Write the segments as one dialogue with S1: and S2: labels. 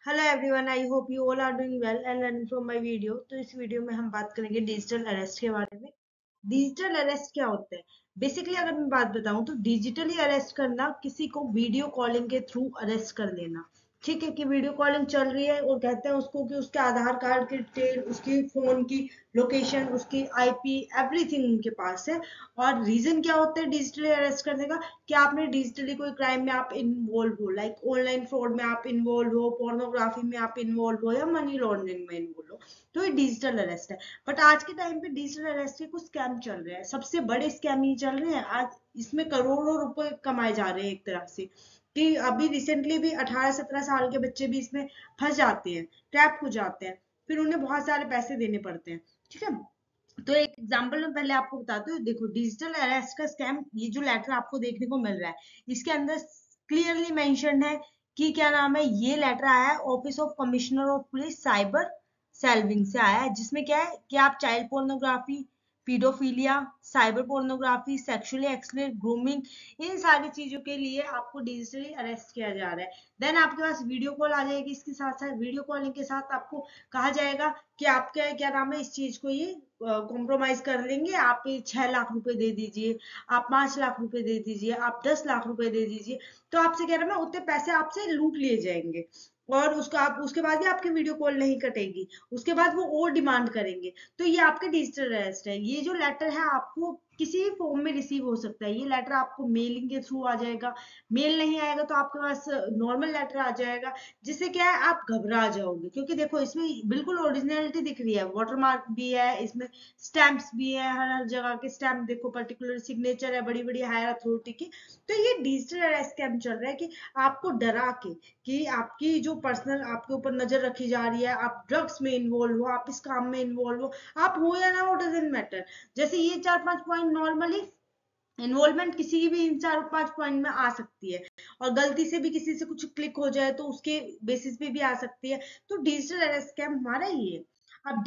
S1: Hello everyone, I hope you all are doing well and learning from my video. तो इस video में हम बात करेंगे डिजिटल अरेस्ट के बारे में। डिजिटल अरेस्ट क्या होता है? बेसिकली अगर मैं बात बताऊं तो डिजिटली अरेस्ट करना किसी को वीडियो कॉलिंग के थ्रू अरेस्ट कर लेना। ठीक है कि वीडियो कॉलिंग चल रही है और कहते हैं उसको कि उसके आधार कार्ड की डिटेल, उसकी फोन की लोकेशन, उसकी आईपी, एवरीथिंग उनके पास है। और रीजन क्या होता है डिजिटली अरेस्ट करने का? कि आपने डिजिटली कोई क्राइम में आप इन्वॉल्व हो, लाइक ऑनलाइन फ्रॉड में आप इन्वॉल्व हो, पोर्नोग्राफी में आप इन्वॉल्व हो, या मनी लॉन्ड्रिंग में इन्वॉल्व हो, तो ये डिजिटल अरेस्ट है। बट आज के टाइम पे डिजिटल अरेस्ट के कुछ स्कैम चल रहे हैं। सबसे बड़े स्कैम ये चल रहे हैं आज। इसमें करोड़ों रुपए कमाए जा रहे हैं एक तरह से। कि अभी रिसेंटली भी 18-17 साल के बच्चे भी इसमें फंस जाते हैं, ट्रैप हो जाते हैं। फिर उन्हें बहुत सारे पैसे देने पड़ते हैं। ठीक है, तो एक एग्जांपल में पहले आपको बताती हूँ। देखो, डिजिटल अरेस्ट का स्कैम, ये जो लेटर आपको देखने को मिल रहा है, इसके अंदर क्लियरली मेंशन है कि क्या नाम है, ये लेटर आया है office of commissioner of police cyber cell wing से आया है। जिसमें क्या है कि आप child pornography, paedophilia, cyber pornography, sexually exploit, grooming, इन सारी चीजों के लिए आपको डिजिटली अरेस्ट किया जा रहा है। देन आपके पास वीडियो कॉल आ जाएगी। इसके साथ साथ वीडियो कॉलिंग के साथ आपको कहा जाएगा कि आपके क्या नाम है, इस चीज को ये कॉम्प्रोमाइज कर लेंगे, आप 6 लाख रुपए दे दीजिए, आप 5 लाख रुपए दे दीजिए, आप 10 लाख रुपए दे दीजिए। तो आपसे कह रहा मैं उतने पैसे आपसे लूट लिए जाएंगे। और उसका आप उसके बाद भी आपकी वीडियो कॉल नहीं कटेगी। उसके बाद वो और डिमांड करेंगे। तो ये आपके डिजिटल अरेस्ट है। ये जो लेटर है आपको किसी भी फॉर्म में रिसीव हो सकता है। ये लेटर आपको मेलिंग के थ्रू आ जाएगा। मेल नहीं आएगा तो आपके पास नॉर्मल लेटर आ जाएगा। जिससे क्या है, आप घबरा जाओगे, क्योंकि देखो इसमें बिल्कुल ओरिजिनलिटी दिख रही है, वाटरमार्क भी है इसमें, स्टैंप्स भी है, हर हर जगह के स्टैंप देखो, पर्टिकुलर सिग्नेचर है बड़ी बड़ी हायर अथॉरिटी की। तो ये डिजिटल अरेस्ट स्कैम चल रहा है कि आपको डरा के, कि आपकी जो पर्सनल आपके ऊपर नजर रखी जा रही है, आप ड्रग्स में इन्वॉल्व हो, आप इस काम में इन्वॉल्व हो, आप हो या ना हो, डजेंट मैटर। जैसे ये 4-5 पॉइंट नॉर्मली इन्वॉल्वमेंट किसी की भी इन 4-5 पॉइंट में आ सकती है। और गलती से भी किसी से कुछ क्लिक हो जाए तो उसके बेसिस पे भी आ सकती है। तो डिजिटल अरेस्ट स्कैम हमारा ही है। अब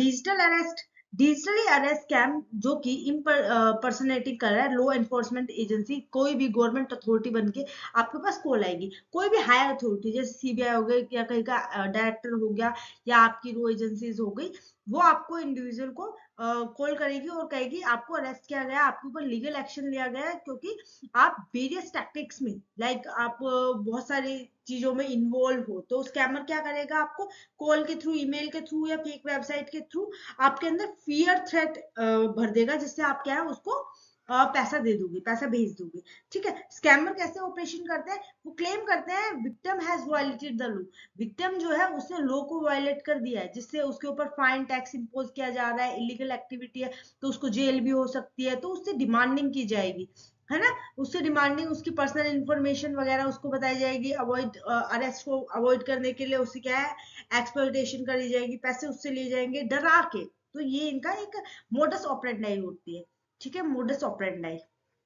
S1: डिजिटली अरेस्ट स्कैम जो कि पर्सनेटिंग कर रहा है, लॉ एनफोर्समेंट एजेंसी, कोई भी गवर्नमेंट अथॉरिटी बन के आपके पास कॉल आएगी, कोई भी हायर अथॉरिटी जैसे सीबीआई हो गई, या कहीं का डायरेक्टर हो गया, या आपकी लॉ एजेंसीज हो गई, वो आपको इंडिविजुअल को कॉल करेगी और कहेगी आपको अरेस्ट किया गया, आपके ऊपर लीगल एक्शन लिया गया है, क्योंकि आप वेरियस टैक्टिक्स में, लाइक आप बहुत सारी चीजों में इन्वॉल्व हो। तो स्कैमर क्या करेगा, आपको कॉल के थ्रू, ईमेल के थ्रू, या फेक वेबसाइट के थ्रू आपके अंदर फियर थ्रेट भर देगा, जिससे आप क्या है उसको पैसा दे दोगे, पैसा भेज दोगे। ठीक है, स्कैमर कैसे ऑपरेशन करते हैं? वो क्लेम करते हैं victim has violated the law. Victim जो है उसने लॉ को वायलेट कर दिया है, जिससे उसके ऊपर फाइन टैक्स इंपोज किया जा रहा है, इलीगल एक्टिविटी है, तो उसको जेल भी हो सकती है। तो उससे डिमांडिंग की जाएगी, है ना। उससे डिमांडिंग, उसकी पर्सनल इंफॉर्मेशन वगैरह उसको बताई जाएगी। अवॉइड अरेस्ट को अवॉइड करने के लिए उससे क्या है, एक्सप्लॉइटेशन करी जाएगी, पैसे उससे लिए जाएंगे डरा के। तो ये इनका एक मोडस ऑपरेंडाई होती है। ठीक है, मोडस ऑपरेंडाई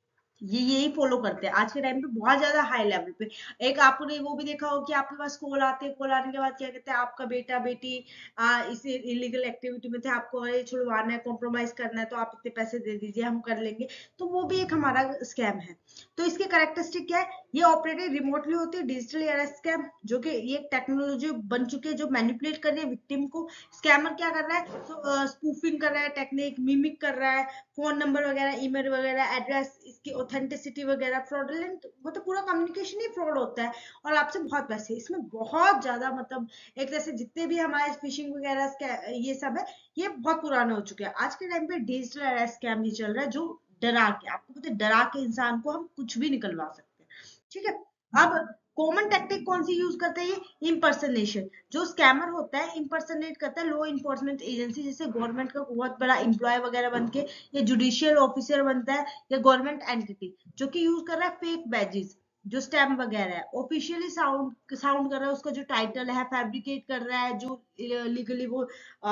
S1: ये यही फॉलो करते हैं आज के टाइम पे बहुत ज्यादा हाई लेवल पे। एक आपने वो भी देखा हो कि आपके पास कॉल आते हैं, कॉल आने के बाद क्या कहते हैं, आपका बेटा बेटी इस इलीगल एक्टिविटी में थे, आपको अरे छुड़वाना है, कॉम्प्रोमाइज करना है, तो आप इतने पैसे दे दीजिए, हम कर लेंगे। तो वो भी एक हमारा स्कैम है। तो इसके कैरेक्टरिस्टिक क्या है? ये ऑपरेटेड रिमोटली होती है डिजिटली अरेस्ट स्कैम, जो कि ये टेक्नोलॉजी बन चुकी है जो मैनिपुलेट कर रही है विक्टिम को। स्कैमर क्या कर रहा है, तो स्पूफिंग कर रहा है, टेक्निक मिमिक कर रहा है, फोन नंबर वगैरह, ईमेल वगैरह, एड्रेस, इसकी ऑथेंटिसिटी वगैरह, फ्रॉडलेंट, मतलब पूरा कम्युनिकेशन ही फ्रॉड होता है। और आपसे बहुत पैसे, इसमें बहुत ज्यादा, मतलब एक तरह से जितने भी हमारे फिशिंग वगैरह ये सब है, ये बहुत पुराने हो चुके हैं। आज के टाइम पे डिजिटल अरेस्ट स्कैम ही चल रहा है, जो डरा के, आपको पता है, डरा के इंसान को हम कुछ भी निकलवा सकते हैं। ठीक है, अब कॉमन टेक्निक कौन सी यूज करते हैं? ये इम्पर्सनेशन। जो स्कैमर होता है, इम्पर्सनेट करता है लॉ इन्फोर्समेंट एजेंसी, जैसे गवर्नमेंट का बहुत बड़ा एम्प्लॉय वगैरह बन के, या जुडिशियल ऑफिसर बनता है, या गवर्नमेंट एंटिटी, जो कि यूज कर रहा है फेक बैजेस, जो स्टैम्प वगैरह है, ऑफिशियली साउंड कर रहा है, उसका जो टाइटल है फैब्रिकेट कर रहा है, जो लीगली वो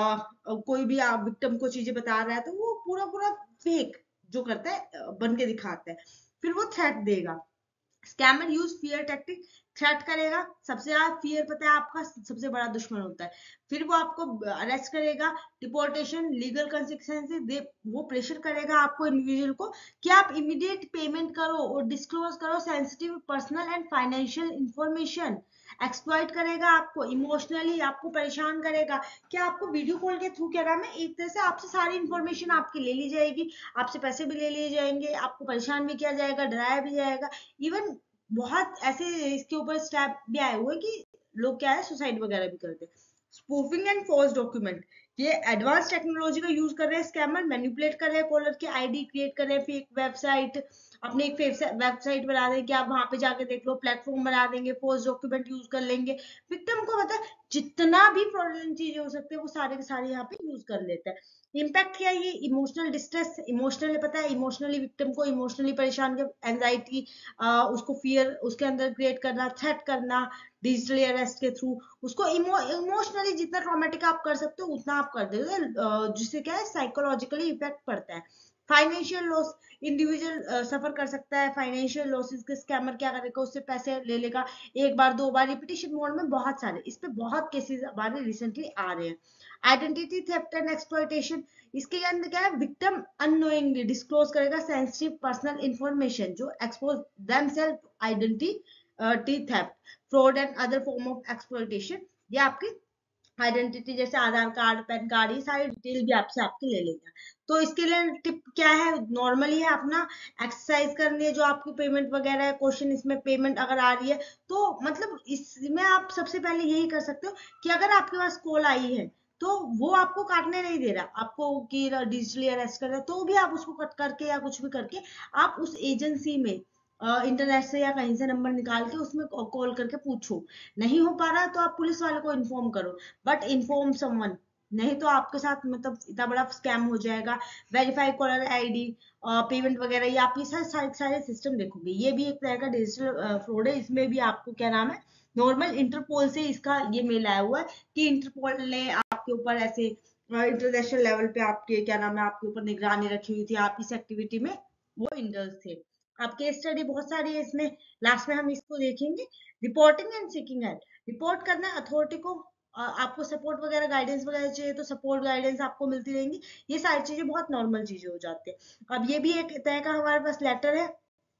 S1: कोई भी विक्टिम को चीजें बता रहा है, तो वो पूरा पूरा फेक जो करता है, बन के दिखाता है। फिर वो थ्रेट देगा। Scammer use fear tactic, threat करेगा। सबसे ज्यादा फियर पता है आपका सबसे बड़ा दुश्मन होता है। फिर वो आपको अरेस्ट करेगा, डिपोर्टेशन, लीगल कंसिक्वेंसेस दे, वो प्रेशर करेगा आपको, इंडिविजुअल को, कि आप इमीडिएट पेमेंट करो और डिस्क्लोज करो sensitive personal and financial information, exploit करेगा आपको, इमोशनली आपको परेशान करेगा, क्या आपको वीडियो कॉल के थ्रू क्या नाम है एक तरह से आपसे सारी इंफॉर्मेशन आपकी ले ली जाएगी, आपसे पैसे भी ले लिए जाएंगे, आपको परेशान भी किया जाएगा, डराया भी जाएगा। इवन बहुत ऐसे इसके ऊपर स्टेप भी आए हुए कि लोग क्या है सुसाइड वगैरह भी करते हैं। स्पूफिंग एंड फॉल्स डॉक्यूमेंट, ये एडवांस टेक्नोलॉजी का यूज कर रहे हैं स्कैमर, मैनिपुलेट कर रहे हैं कॉलर की आईडी क्रिएट कर रहे हैं, फेक वेबसाइट, अपने एक वेबसाइट बना देंगे, आप वहां पे जाके देख लो, प्लेटफॉर्म बना देंगे, फॉल्स डॉक्यूमेंट यूज कर लेंगे। विक्टिम को मतलब जितना भी फ्रॉडलेंट चीजें हो सकती है वो सारे के सारे यहाँ पे यूज कर लेते हैं। इम्पैक्ट क्या है, ये इमोशनल डिस्ट्रेस, इमोशनली पता है इमोशनली विक्टिम को इमोशनली परेशान कर, एंजाइटी, उसको फियर उसके अंदर क्रिएट करना, थ्रेट करना डिजिटली अरेस्ट के थ्रू, उसको इमोशनली जितना ट्रॉमेटिक आप कर सकते हो उतना आप कर देते हो, जिससे क्या है साइकोलॉजिकली इफेक्ट पड़ता है। फाइनेंशियल लॉस, इंडिविजुअल सफर कर सकता है फाइनेंशियल लॉसेस के, स्कैमर क्या करेगा उससे पैसे ले लेगा एक बार दो बार, रिपीटेशन मोड में बहुत सारे इस पे बहुत केसेस हमारे रिसेंटली आ रहे हैं। आइडेंटिटी थेफ्ट एंड एक्सप्लॉइटेशन, इसके अंदर क्या है विक्टिम अननोइंगली डिस्क्लोज करेगा सेंसिटिव पर्सनल इंफॉर्मेशन जो expose themselves identity theft, fraud and other form of exploitation, ये आपकी आइडेंटिटी जैसे आधार कार्ड पैन कार्ड ये सारी डिटेल भी आपसे आपकी ले लेगा। तो इसके लिए टिप क्या है, नॉर्मली है अपना एक्सरसाइज करनी है, जो आपकी पेमेंट वगैरह है क्वेश्चन इसमें पेमेंट अगर आ रही है तो मतलब इसमें आप सबसे पहले यही कर सकते हो कि अगर आपके पास कॉल आई है तो वो आपको काटने नहीं दे रहा आपको कि डिजिटली अरेस्ट कर रहा है, तो भी आप उसको कट करके या कुछ भी करके आप उस एजेंसी में इंटरनेट से या कहीं से नंबर निकाल के उसमें कॉल करके पूछो। नहीं हो पा रहा तो आप पुलिस वाले को इन्फॉर्म करो, बट इन्फॉर्म समवन, नहीं तो आपके साथ मतलब इतना बड़ा स्कैम हो जाएगा। वेरीफाई कॉलर आईडी, पेमेंट वगैरह, ये आप ये सारे सारे सिस्टम देखोगे, ये भी एक तरह का डिजिटल फ्रॉड है। इसमें भी आपको क्या नाम है नॉर्मल इंटरपोल से इसका ये मेल आया हुआ है कि इंटरपोल ने आपके ऊपर ऐसे इंटरनेशनल लेवल पे आपके क्या नाम है आपके ऊपर निगरानी रखी हुई थी, आप इस एक्टिविटी में वो इंडल्ज थे। अब केस स्टडी बहुत सारी है इसमें, लास्ट में हम इसको देखेंगे। Reporting and seeking help, report करना अथॉरिटी को, आपको सपोर्ट वगैरह गाइडेंस वगैरह चाहिए तो सपोर्ट गाइडेंस आपको मिलती रहेंगी, ये सारी चीजें बहुत नॉर्मल चीजें हो जाती है। अब ये भी एक तरह का हमारे पास लेटर है।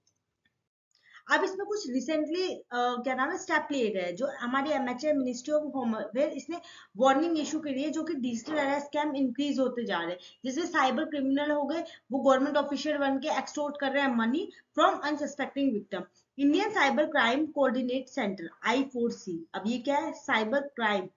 S1: अब इसमें कुछ रिसेंटली क्या नाम है स्टेप लिए गए जो हमारी MHA ministry of home affair इसने वार्निंग इशू के लिए, जो कि डिजिटल अरेस्ट स्कैम इंक्रीज होते जा रहे हैं, जिसमें साइबर क्रिमिनल हो गए वो गवर्नमेंट ऑफिशियल बन के एक्सटोर्ट कर रहे हैं money from unsuspecting victim. Indian cyber crime coordinate centre I4C, अब ये क्या है साइबर क्राइम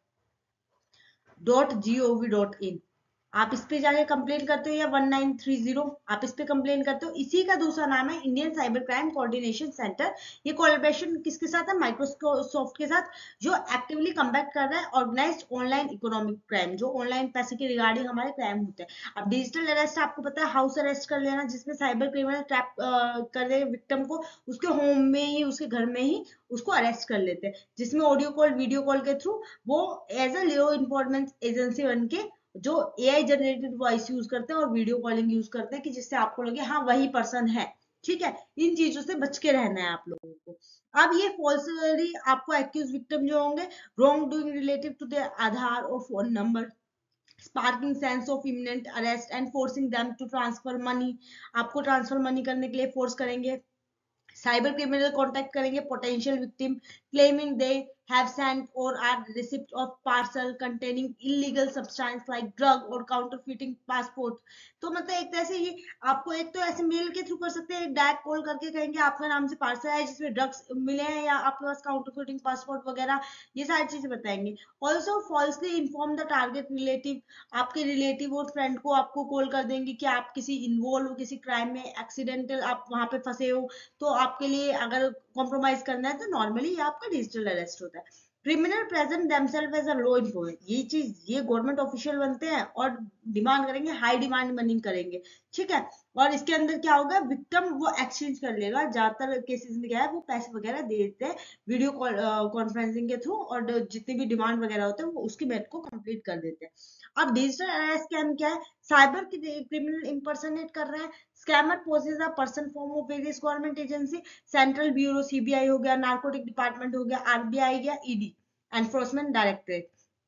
S1: .gov.in, आप इस पे जाके कंप्लेन करते हो या 1930 आप इस पे कंप्लेन करते हो। इसी का दूसरा नाम है Indian cyber crime coordination centre. ये कोलैबोरेशन किसके साथ है, माइक्रोसॉफ्ट के साथ, जो एक्टिवली कम्बैट कर रहा है ऑर्गेनाइज्ड ऑनलाइन इकोनॉमिक क्राइम, जो ऑनलाइन पैसे के रिगार्डिंग हमारे क्राइम होते हैं। अब डिजिटल अरेस्ट आपको पता है हाउस अरेस्ट कर लेना, जिसमें साइबर क्रिमिनल ट्रैप कर रहे विक्टिम को उसके होम में ही उसके घर में ही उसको अरेस्ट कर लेते हैं, जिसमें ऑडियो कॉल वीडियो कॉल के थ्रू वो as a law enforcement agency बन के जो एआई जनरेटेड वॉइस यूज करते हैं और वीडियो कॉलिंग यूज करते हैं कि जिससे आपको लगे हाँ वही पर्सन है। ठीक है, इन चीजों से बच के रहना है आप लोगों को। अब ये फॉल्सली आपको एक्यूज विक्टिम जो होंगे wrong doing relative to their Aadhaar और phone number, sparking sense of imminent arrest and forcing them to transfer money, आपको ट्रांसफर मनी करने के लिए फोर्स करेंगे। साइबर क्रिमिनल कॉन्टेक्ट करेंगे potential victim claiming they have sent or are receipt of parcel containing illegal substance like drug और counterfeiting passport। तो मतलब एक तरह से ये आपको एक तो ऐसे मेल के थ्रू कर सकते हैं, डायरेक्ट कॉल करके कहेंगे आपका नाम से पार्सल है जिसमें ड्रग्स मिले हैं या आपके पास काउंटरफीटिंग पासपोर्ट वगैरह, ये सारी चीजें बताएंगे। Also falsely inform the target relative, आपके रिलेटिव और फ्रेंड को आपको कॉल कर देंगे कि आप किसी इन्वॉल्व हो किसी क्राइम में, एक्सीडेंटल आप वहां पे फंसे हो, तो आपके लिए अगर कॉम्प्रोमाइज करना है तो नॉर्मली आपका डिजिटल अरेस्ट होता है। Criminal present themselves as a law enforcement, ये चीज ये गवर्नमेंट ऑफिशियल बनते हैं और डिमांड करेंगे, हाई डिमांड मनी करेंगे। ठीक है, और इसके अंदर क्या होगा विक्टिम वो एक्सचेंज कर लेगा, ज्यादातर केसेस में क्या है वो पैसे वगैरह दे देते हैं वीडियो कॉन्फ्रेंसिंग के थ्रू, और जितनी भी डिमांड वगैरह होते हैं वो उसकी मेट को कंप्लीट कर देते हैं। अब डिजिटल अरेस्ट स्कैम क्या है, साइबर क्रिमिनल इंपर्सनेट कर रहे हैं, scammer poses a person form of various government agency, central bureau CBI हो गया, नार्कोटिक डिपार्टमेंट हो गया, आरबीआई गया, ईडी एनफोर्समेंट डायरेक्टरेट,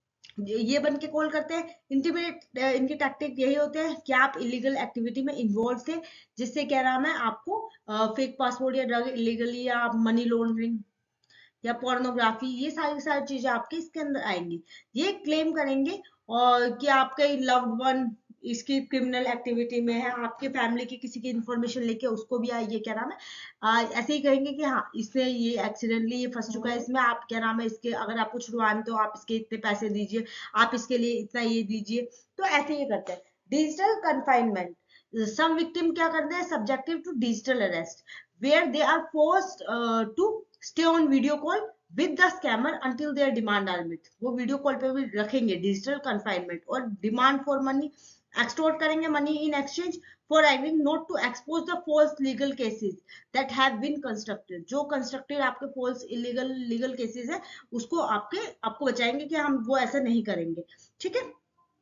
S1: ये बन के कॉल करते हैं। इंटीमेट इनके टैक्टिक यही होते हैं कि आप इलीगल एक्टिविटी में इन्वॉल्व थे, जिससे क्या नाम है आपको फेक पासपोर्ट या ड्रग इलीगली या मनी लॉन्ड्रिंग, या पोर्नोग्राफी, ये सारी सारी चीजें आपके इसके अंदर आएंगी। ये क्लेम करेंगे और कि आपका लव्ड वन इसकी क्रिमिनल एक्टिविटी में है, आपके फैमिली की किसी की इंफॉर्मेशन लेके उसको भी ये क्या नाम है ऐसे ही कहेंगे कि हाँ इसने ये एक्सीडेंटली ये फंस चुका है इसमें, आप क्या नाम है इसके अगर आपको छुड़वाना तो आप इसके इतने पैसे दीजिए, आप इसके लिए इतना ये दीजिए। तो ऐसे ये करते हैं। डिजिटल कन्फाइनमेंट, some victim क्या करते हैं, subjective to digital arrest where they are forced to stay on video call with the scammer until their demand are met। वो वीडियो कॉल पे भी रखेंगे डिजिटल कन्फाइनमेंट और डिमांड फॉर मनी एक्सटोर्ट करेंगे money in exchange for agreeing not to expose the false legal cases that have been constructed. जो constructed आपके false illegal legal cases है उसको आपको बचाएंगे कि हम वो ऐसा नहीं करेंगे। ठीक है।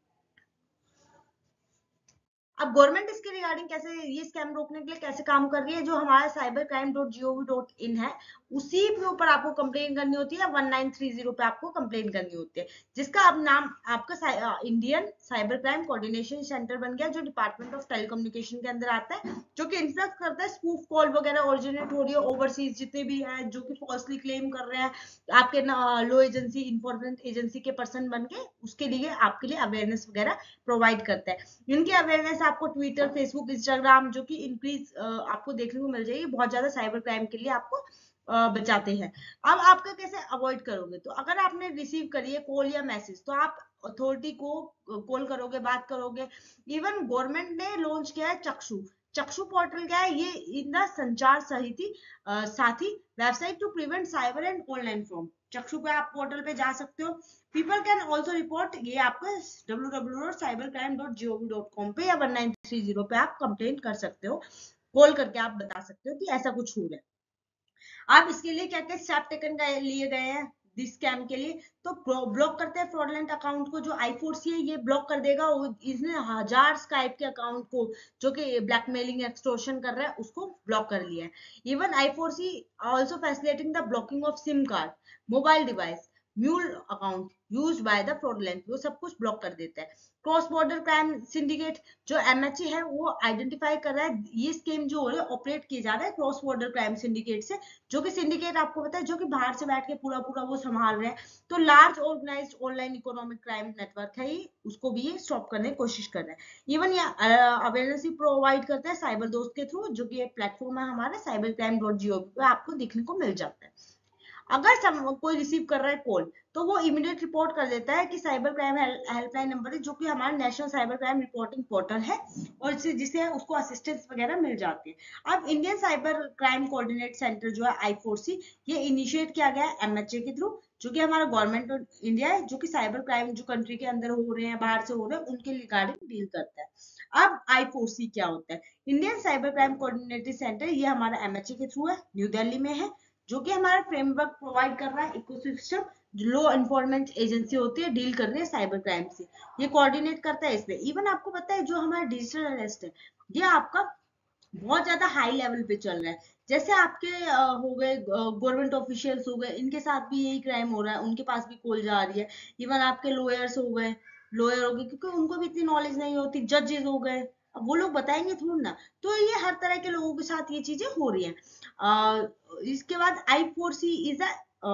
S1: अब गवर्नमेंट इसके रिगार्डिंग कैसे ये स्कैम रोकने के लिए कैसे काम कर रही है, जो हमारा cybercrime.gov.in है उसी के ऊपर आपको कंप्लेन करनी होती है, 1930 पे आपको कंप्लेन करनी होती है, जिसका अब नाम आपका Indian cyber crime coordination centre बन गया, जो डिपार्टमेंट ऑफ टेलीकम्युनिकेशन के अंदर आता है, जो कि इन्फ्लुएंस करता है स्पूफ कॉल वगैरह ओरिजिनेट हो रही है ओवरसीज जितने भी हैं जो कि फॉल्सली क्लेम कर रहे हैं आपके लो एजेंसी इन्फॉर्मेंट एजेंसी के पर्सन बन के, उसके लिए आपके लिए अवेयरनेस वगैरह प्रोवाइड करता है। इनकी अवेयरनेस आपको ट्विटर फेसबुक इंस्टाग्राम जो कि इंक्रीज आपको देखने को मिल जाएगी, बहुत ज्यादा साइबर क्राइम के लिए आपको बचाते हैं। अब आपका कैसे अवॉइड करोगे, तो अगर आपने रिसीव करी है कॉल या मैसेज तो आप अथॉरिटी को कॉल करोगे, बात करोगे। इवन गवर्नमेंट ने लॉन्च किया है चक्षु। चक्षु पोर्टल क्या है, ये इन the Sanchar Saathi website to prevent cyber and online fraud. Chakshu पे आप पोर्टल पे जा सकते हो। पीपल कैन ऑल्सो रिपोर्ट, ये आपका www.cybercrime.gov.com पे या 1930 पे आप कंप्लेंट कर सकते हो, कॉल करके आप बता सकते हो कि ऐसा कुछ हो रहा है। आप इसके लिए क्या क्या स्टेप टेकन लिए गए हैं दिस स्कैम के लिए, तो ब्लॉक करते हैं फ्रॉडलेंट अकाउंट को। जो i4c है ये ब्लॉक कर देगा, इसने हजार स्काइप के अकाउंट को जो कि ब्लैकमेलिंग एक्सटोर्शन कर रहा है उसको ब्लॉक कर लिया है। Even i4c also facilitating the blocking of SIM card, mobile device, mule account used by the fraudulent, वो सब कुछ ब्लॉक कर देता है। क्रॉस बॉर्डर क्राइम सिंडिकेट, जो एमएचए है वो आइडेंटिफाई कर रहा है ये स्कीम जो हो रहा है ऑपरेट किया जा रहा है क्रॉस बॉर्डर क्राइम सिंडिकेट से, जो कि सिंडिकेट आपको पता है जो कि बाहर से बैठ के पूरा पूरा वो संभाल रहे हैं। तो large organised online economic crime network है ये, उसको भी ये स्टॉप करने की कोशिश कर रहा है। इवन ये अवेयरनेस भी प्रोवाइड करता है साइबर दोस्त के थ्रू, जो कि एक प्लेटफॉर्म है हमारे cybercrime.gov पे आपको देखने को मिल जाता है। अगर कोई रिसीव कर रहा है कॉल तो वो इमीडिएट रिपोर्ट कर देता है कि साइबर क्राइम हेल्पलाइन नंबर है, जो कि हमारा national cyber crime reporting portal है, और जिसे उसको असिस्टेंस वगैरह मिल जाती है। अब Indian cyber crime coordinate centre जो है i4c, ये इनिशिएट किया गया है एमएचए के थ्रू, जो कि हमारा गवर्नमेंट ऑफ इंडिया है, जो कि साइबर क्राइम जो कंट्री के अंदर हो रहे हैं बाहर से हो रहे हैं उनके रिगार्डिंग डील करता है। अब i4c क्या होता है, Indian cyber crime coordinative centre, ये हमारा एमएचए के थ्रू है, न्यू दिल्ली में है, जो कि हमारा फ्रेमवर्क प्रोवाइड कर रहा है इकोसिस्टम, जो लॉ एनफोर्समेंट एजेंसी होती है डील कर रही है साइबर क्राइम से, ये कोऑर्डिनेट करता है इसमें। इवन आपको पता है जो हमारा डिजिटल अरेस्ट है ये आपका बहुत ज्यादा हाई लेवल पे चल रहा है। जैसे आपके हो गए गवर्नमेंट ऑफिशियल्स हो गए, इनके साथ भी यही क्राइम हो रहा है, उनके पास भी कॉल जा रही है। इवन आपके लॉयर्स हो गए, लॉयर हो गए, क्योंकि उनको भी इतनी नॉलेज नहीं होती, जजेस हो गए, अब वो लोग बताएंगे थोड़ी ना। तो ये हर तरह के लोगों के साथ ये चीजें हो रही हैं। इसके बाद i4c is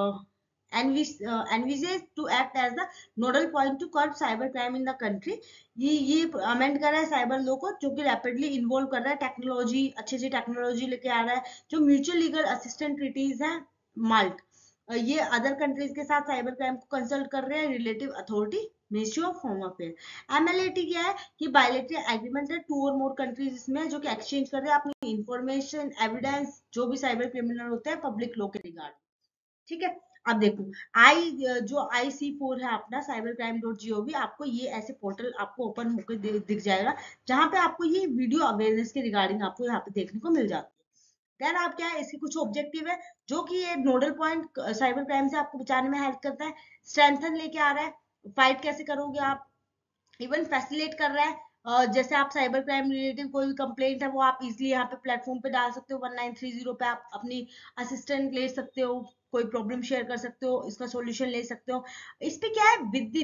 S1: envisaged to act as the nodal point to curb cyber crime in the country। ये अमेंड कर रहा है साइबर लॉ को, जो कि रैपिडली इन्वॉल्व कर रहा है टेक्नोलॉजी, अच्छी टेक्नोलॉजी लेके आ रहा है। जो म्यूचुअल लीगल असिस्टेंट ट्रीटीज है माल्ट, ये अदर कंट्रीज के साथ साइबर क्राइम को कंसल्ट कर रहे हैं, relative authority ministry of home affair. MLAT क्या है, कि बायलैटरल एग्रीमेंट है 2 और मोर कंट्रीज इसमें, जो कि एक्सचेंज कर रहे हैं अपनी इंफॉर्मेशन एविडेंस, जो भी साइबर क्रिमिनल होते हैं पब्लिक लॉ के रिगार्ड। ठीक है। अब देखो जो IC4 है अपना cybercrime.gov, आपको ये ऐसे पोर्टल आपको ओपन होकर दिख जाएगा, जहां पे आपको ये वीडियो अवेयरनेस के रिगार्डिंग आपको यहाँ पे देखने को मिल जाती है। देन आप क्या है, इसकी कुछ ऑब्जेक्टिव है, जो कि ये नोडल पॉइंट साइबर क्राइम से आपको बचाने में हेल्प करता है, स्ट्रेंथन लेके आ रहा है, फाइट कैसे करोगे आप, इवन फैसिलिटेट कर रहा है। जैसे आप साइबर क्राइम रिलेटेड कोई भी कंप्लेंट है वो आप इजीली यहाँ पे प्लेटफॉर्म पे डाल सकते हो, 1930 पे आप अपनी असिस्टेंट ले सकते हो, कोई प्रॉब्लम शेयर कर सकते हो, इसका सॉल्यूशन ले सकते हो। इस पे क्या है, विद इन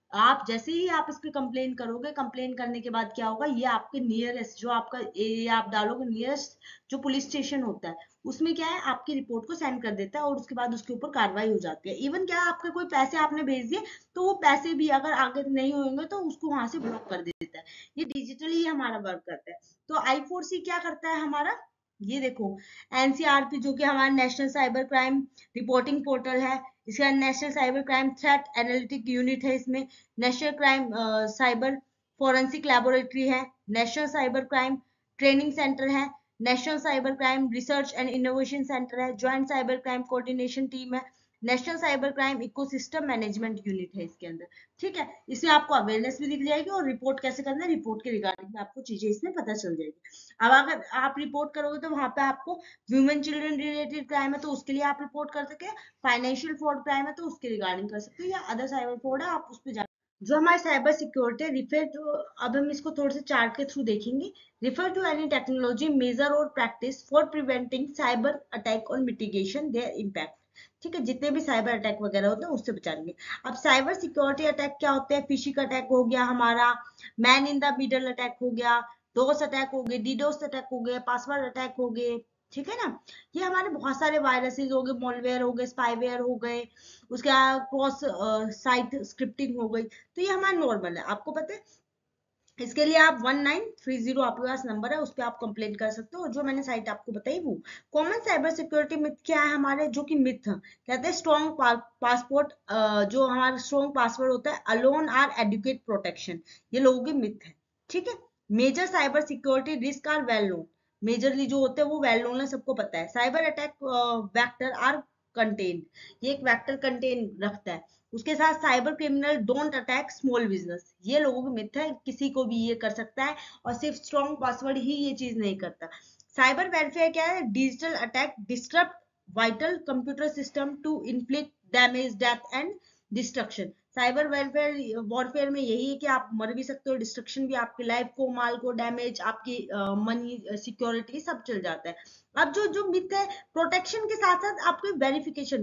S1: आप जैसे ही आप इस पे कंप्लेन करोगे, कंप्लेन करने के बाद क्या होगा, ये आपके नियरेस्ट जो आपका एरिया आप डालोगे, नियरेस्ट जो पुलिस स्टेशन होता है उसमें क्या है, आपकी रिपोर्ट को सेंड कर देता है और उसके बाद उसके ऊपर कार्रवाई हो जाती है। इवन क्या आपके कोई पैसे आपने भेज दिए तो वो पैसे भी अगर आगे नहीं होंगे तो उसको वहां से ब्लॉक कर देता है। ये डिजिटली हमारा वर्क करता है। तो I4C क्या करता है हमारा, ये देखो, एनसीआरपी जो कि हमारा national cyber crime reporting portal है, इसका national cyber crime threat analytic unit है, इसमें national crime cyber forensic laboratory है, national cyber crime training centre है, national cyber crime research and innovation centre है, joint cyber crime coordination team है, national cyber crime ecosystem management unit है इसके अंदर। ठीक है, इसमें आपको अवेयरनेस भी दिख जाएगी और रिपोर्ट कैसे करना है, रिपोर्ट के रिगार्डिंग आपको चीजें इसमें पता चल जाएगी। अब अगर आप रिपोर्ट करोगे तो वहां पे आपको वुमेन चिल्ड्रन रिलेटेड क्राइम है तो उसके लिए आप रिपोर्ट कर सके, फाइनेंशियल फ्रॉड क्राइम है तो उसके रिगार्डिंग कर सकते हो, या अदर साइबर फ्रॉड है आप उस पर जा, जो हमारे साइबर सिक्योरिटी है रिफर टू। अब हम इसको थोड़े से चार्ट के थ्रू देखेंगे। Refer to any technology measure और practice for preventing cyber attack और मिटिगेशन देयर इम्पैक्ट। ठीक है, जितने भी साइबर अटैक वगैरह होते हैं उससे बचाएंगे। अब साइबर सिक्योरिटी अटैक क्या होते हैं, फिशिंग अटैक हो गया हमारा, man in the middle attack हो गया, डोस अटैक हो गए, डीडोस अटैक हो गए, पासवर्ड अटैक हो गए। ठीक है ना, ये हमारे बहुत सारे वायरसेस हो गए, मॉलवेयर हो गए, स्पाईवेयर हो गए, उसके बाद क्रॉस साइट स्क्रिप्टिंग हो गई। तो ये हमारा नॉर्मल है, आपको पता है। इसके लिए आप 1930 आपके पास नंबर है, उस पर आप कंप्लेन कर सकते हो। और जो मैंने साइट आपको बताई वो कॉमन साइबर सिक्योरिटी मिथ क्या है हमारे, जो कि मिथ कहते हैं स्ट्रॉन्ग पासपोर्ट, जो हमारा स्ट्रॉन्ग पासवर्ड होता है अलोन आर एडुकेट प्रोटेक्शन, ये लोगों की मिथ है। ठीक है, major cyber security risk are well known, majorly जो होते हैं वो वेल नोन है, सबको पता है। Cyber attack vector are contain, ये एक वेक्टर कंटेन रखता है। उसके साथ cyber criminal don't attack small business, ये लोगों की मिथ है, किसी को भी ये कर सकता है और सिर्फ स्ट्रॉन्ग पासवर्ड ही ये चीज नहीं करता। साइबर वेरफेयर क्या है, digital attack disturb vital computer system to inflict damage death and destruction. Cyber welfare warfare में यही है कि आप मर भी सकते हो, डिस्ट्रक्शन भी, आपकी लाइफ को, माल को डैमेज, आपकी मनी सिक्योरिटी सब चल जाता है। अब जो जो मिथ है, प्रोटेक्शन के साथ साथ आपके वेरिफिकेशन,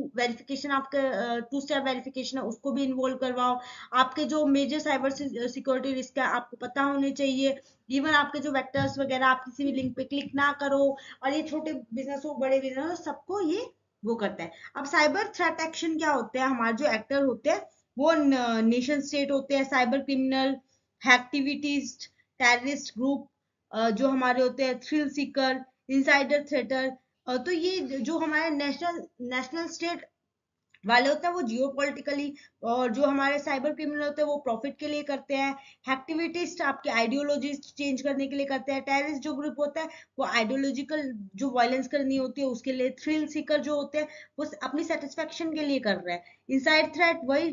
S1: आपके टू स्टेप वेरिफिकेशन है उसको भी इन्वॉल्व करवाओ। आपके जो मेजर साइबर सिक्योरिटी रिस्क है आपको पता होने चाहिए। इवन आपके जो वेक्टर्स वगैरह, आप किसी भी लिंक पे क्लिक ना करो। और ये छोटे बिजनेस हो बड़े बिजनेस हो, सबको ये वो करता है। अब साइबर थ्रेट एक्शन क्या होते हैं, हमारे जो एक्टर होते हैं वो नेशन स्टेट होते हैं, cyber criminal, hacktivists, terrorist group, जो हमारे होते हैं थ्रिल सीकर, इनसाइडर थ्रेटर। तो ये जो हमारे नेशनल नेशनल स्टेट वाले होते हैं वो जियो पॉलिटिकली, और जो हमारे साइबर क्रिमिनल होते हैं वो प्रॉफिट के लिए करते हैं। एक्टिविटीस्ट आपके आइडियोलॉजी चेंज करने के लिए करते हैं। टेररिस्ट जो ग्रुप होता है वो आइडियोलॉजिकल जो वायलेंस करनी होती है उसके लिए। थ्रिल सीकर जो होते हैं वो अपनी सेटिस्फेक्शन के लिए कर रहे हैं। इनसाइड थ्रेट वही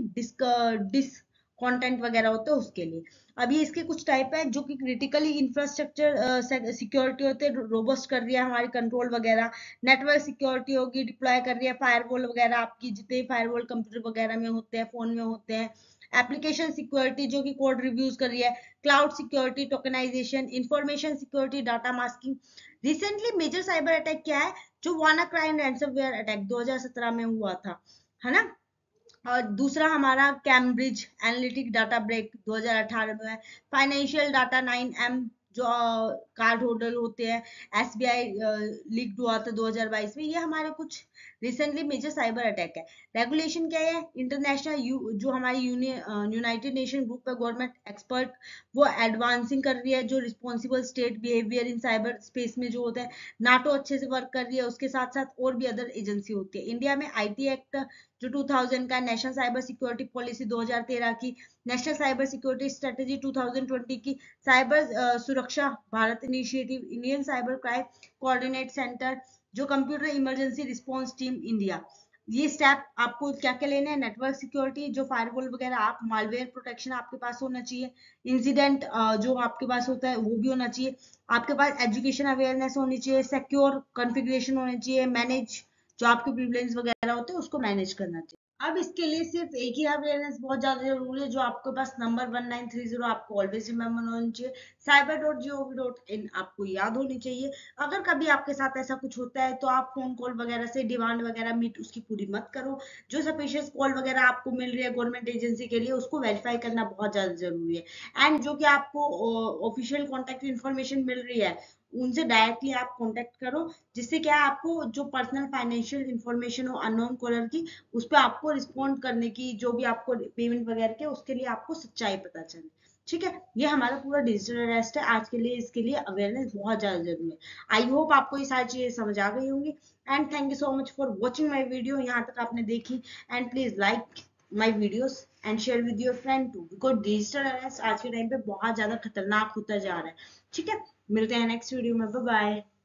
S1: डिस कंटेंट वगैरह होते हैं उसके लिए। अभी इसके कुछ टाइप है, जो कि क्रिटिकली इंफ्रास्ट्रक्चर सिक्योरिटी होते हैं, रोबस्ट कर रही है हमारी कंट्रोल वगैरह। नेटवर्क सिक्योरिटी होगी, डिप्लॉय कर रही है फायरवॉल वगैरह, आपकी जितने फायरवॉल कंप्यूटर वगैरह में होते हैं, फोन में होते हैं। एप्लीकेशन सिक्योरिटी जो कि कोड रिव्यूज कर रही है। Cloud security, tokenisation, information security, data masking. Recently major cyber attack क्या है, जो वाना क्राइम रैंसमवेयर अटैक 2017 में हुआ था, है ना। और दूसरा हमारा कैम्ब्रिज एनालिटिक डाटा ब्रेक 2018 में है। फाइनेंशियल डाटा 9M जो कार्ड होल्डर होते हैं, SBI लीक हुआ था 2022 में। ये हमारे कुछ रिसेंटली मेजर साइबर अटैक है। रेगुलेशन क्या है, इंटरनेशनल जो हमारी यूनाइटेड नेशन ग्रुप है गवर्नमेंट एक्सपर्ट, वो एडवांसिंग कर रही है जो responsible state behaviour in cyber space में जो होता है। नाटो अच्छे से वर्क कर रही है, उसके साथ साथ और भी अदर एजेंसी होती है। इंडिया में IT एक्ट जो 2000 का, नेशनल साइबर सिक्योरिटी पॉलिसी 2013 की, नेशनल साइबर सिक्योरिटी स्ट्रेटेजी 2020 की, cyber Suraksha Bharat initiative, Indian cyber crime coordinate centre, जो computer emergency response team India. ये स्टेप आपको क्या क्या लेने हैं, नेटवर्क सिक्योरिटी, जो फायरवॉल वगैरह, आप मालवेयर प्रोटेक्शन आपके पास होना चाहिए। इंसिडेंट जो आपके पास होता है वो भी होना चाहिए। आपके पास एजुकेशन अवेयरनेस होनी चाहिए, सिक्योर कॉन्फ़िगरेशन होनी चाहिए, मैनेज जो आपके प्रिविलेज वगैरह होते हैं उसको मैनेज करना चाहिए। अब इसके लिए सिर्फ एक ही अवेयरनेस बहुत ज्यादा जरूरी है, जो आपके पास नंबर 1930 आपको ऑलवेज रिमेम्बर होना चाहिए, cyber.gov.in आपको याद होनी चाहिए। अगर कभी आपके साथ ऐसा कुछ होता है तो आप फोन कॉल वगैरह से डिमांड वगैरह मीट उसकी पूरी मत करो। जो सपिशियस कॉल वगैरह आपको मिल रही है गवर्नमेंट एजेंसी के लिए, उसको वेरीफाई करना बहुत ज्यादा जरूरी है। एंड जो कि आपको ऑफिशियल कॉन्टेक्ट इन्फॉर्मेशन मिल रही है, उनसे डायरेक्टली आप कॉन्टेक्ट करो, जिससे क्या है, आपको जो पर्सनल फाइनेंशियल इंफॉर्मेशन हो अननोन कॉलर की, उस पर आपको रिस्पॉन्ड करने की, जो भी आपको पेमेंट वगैरह के, उसके लिए आपको सच्चाई पता चले। ठीक है, ये हमारा पूरा डिजिटल अरेस्ट है आज के लिए, इसके लिए अवेयरनेस बहुत ज्यादा जरूरी है। आई होप आपको ये सारी चीजें समझ आ गई होंगी। And thank you so much for watching my video, यहाँ तक आपने देखी। And please like my videos and share with your friend too, because digital arrest आज के टाइम पे बहुत ज्यादा खतरनाक होता जा रहा है। ठीक है, मिलते हैं नेक्स्ट वीडियो में, बाय बाय।